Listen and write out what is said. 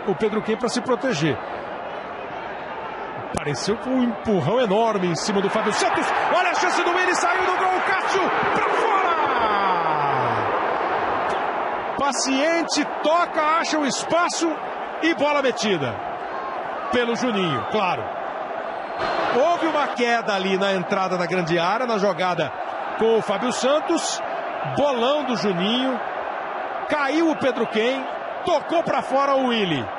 o Pedro Quem para se proteger. Pareceu com um empurrão enorme em cima do Fábio Santos. Olha a chance do Willi, saiu do gol, Cássio para fora! Paciente, toca, acha o espaço e bola metida pelo Juninho, claro. Houve uma queda ali na entrada da grande área, na jogada com o Fábio Santos. Bolão do Juninho. Caiu o Pedro Quem, tocou para fora o Willi.